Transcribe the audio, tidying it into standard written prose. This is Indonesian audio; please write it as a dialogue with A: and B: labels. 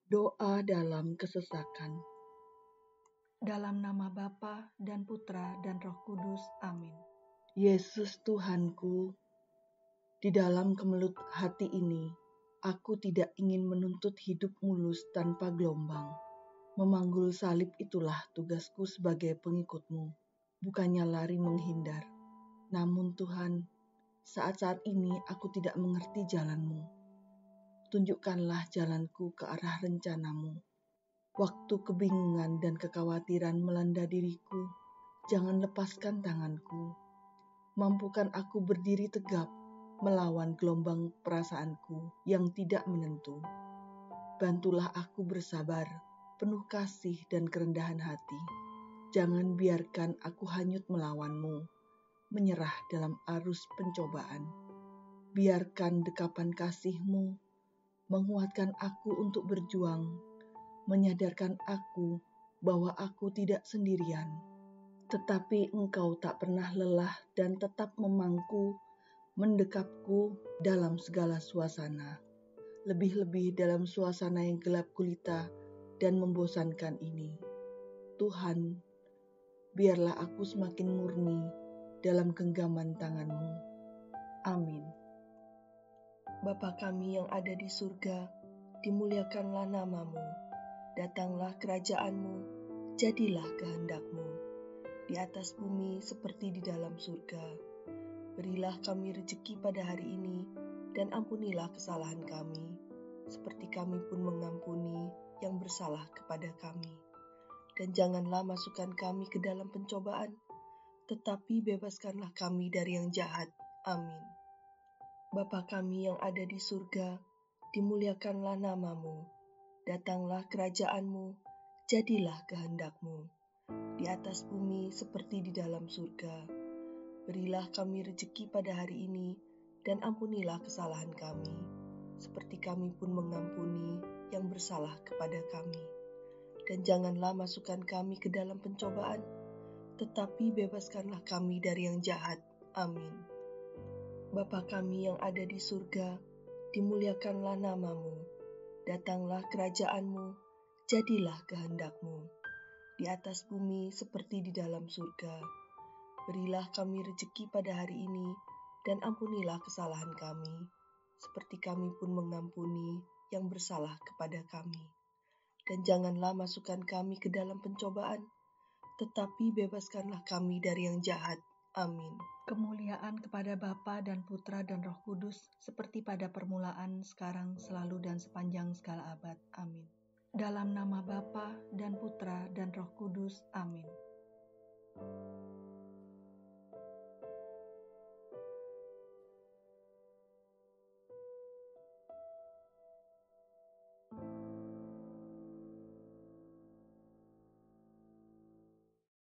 A: Doa dalam kesesakan.
B: Dalam nama Bapa dan Putra dan Roh Kudus. Amin.
A: Yesus Tuhanku, di dalam kemelut hati ini, aku tidak ingin menuntut hidup mulus tanpa gelombang. Memanggul salib itulah tugasku sebagai pengikutmu, bukannya lari menghindar. Namun Tuhan, saat-saat ini aku tidak mengerti jalanmu. Tunjukkanlah jalanku ke arah rencanamu. Waktu kebingungan dan kekhawatiran melanda diriku, jangan lepaskan tanganku. Mampukan aku berdiri tegap melawan gelombang perasaanku yang tidak menentu. Bantulah aku bersabar, penuh kasih dan kerendahan hati. Jangan biarkan aku hanyut melawanmu, menyerah dalam arus pencobaan. Biarkan dekapan kasih-Mu menguatkan aku untuk berjuang, menyadarkan aku bahwa aku tidak sendirian. Tetapi Engkau tak pernah lelah dan tetap memangku, mendekapku dalam segala suasana. Lebih-lebih dalam suasana yang gelap gulita dan membosankan ini. Tuhan, biarlah aku semakin murni dalam genggaman tangan-Mu. Amin.
B: Bapa kami yang ada di surga, dimuliakanlah nama-Mu. Datanglah kerajaan-Mu, jadilah kehendak-Mu. Di atas bumi seperti di dalam surga. Berilah kami rezeki pada hari ini, dan ampunilah kesalahan kami, seperti kami pun mengampuni yang bersalah kepada kami. Dan janganlah masukkan kami ke dalam pencobaan, tetapi bebaskanlah kami dari yang jahat. Amin. Bapa kami yang ada di surga, dimuliakanlah nama-Mu. Datanglah kerajaan-Mu, jadilah kehendak-Mu. Di atas bumi seperti di dalam surga. Berilah kami rezeki pada hari ini, dan ampunilah kesalahan kami, seperti kami pun mengampuni yang bersalah kepada kami. Dan janganlah masukkan kami ke dalam pencobaan, tetapi bebaskanlah kami dari yang jahat. Amin. Bapa kami yang ada di surga, dimuliakanlah nama-Mu. Datanglah kerajaan-Mu, jadilah kehendak-Mu. Di atas bumi seperti di dalam surga. Berilah kami rezeki pada hari ini, dan ampunilah kesalahan kami, seperti kami pun mengampuni yang bersalah kepada kami. Dan janganlah masukkan kami ke dalam pencobaan, tetapi bebaskanlah kami dari yang jahat. Amin. Kemuliaan kepada Bapa dan Putra dan Roh Kudus, seperti pada permulaan, sekarang, selalu, dan sepanjang segala abad. Amin. Dalam nama Bapa dan Putra dan Roh Kudus. Amin.